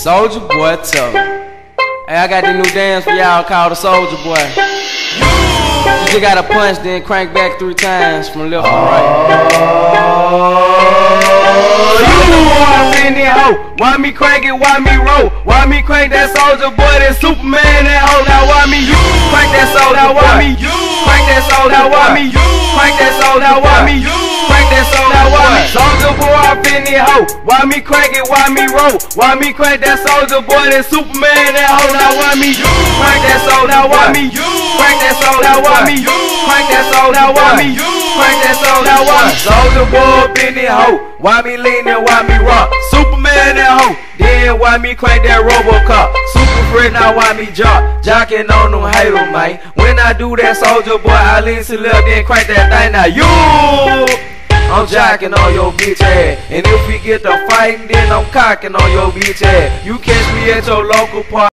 Soulja Boy tough. Hey, I got this new dance for y'all called the Soulja Boy. You just gotta punch, then crank back 3 times from left to right. You the one in that hoe. Why me crank it? Why me roll? Why me crank that Soulja Boy? That Superman, that hoe. Now why me you crank that soul? Now why me you crank that soul? Now why me you crank that soul? Now why me you crank that soul? Now why me Soulja Boy up in that hoe? Why me crank it? Why me roll? Why me crank that Soulja Boy? That Superman, that hoe. Now why me you crank that soul? Now why me you crank that soul? Now why me you crank that soul? Now why me you crank that soul? Now why me Soulja Boy up in that hoe? Why me lean and why me rock? Superman that hoe. Then why me crank that Robocop? Super friend, now why me jocking on them haters, man. When I do that Soulja Boy, I lean to left, then crank that thing. Now you, I'm jocking on your bitch ass. And if we get to fighting, then I'm cocking on your bitch ass. You catch me at your local park.